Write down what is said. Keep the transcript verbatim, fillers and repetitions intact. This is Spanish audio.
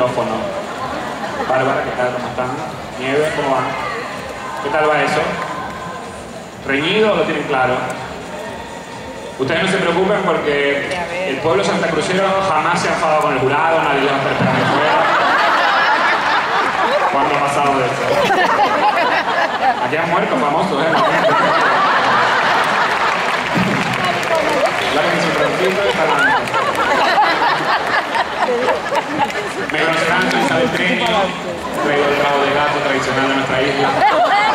micrófono. Bárbara, ¿qué tal? ¿Cómo están? Nieve, ¿cómo van? ¿Qué tal va eso? ¿Reñido o lo tienen claro? Ustedes no se preocupen porque el pueblo santacrucero jamás se ha enfadado con el jurado, nadie le va a estar esperando fuera. ¿Cuándo ha pasado de eso? Aquí han muerto famosos, ¿eh? Lávense un ratito y jalando. Me conozcan, soy Isabel Treni, traigo el rabo de gato tradicional de nuestra isla.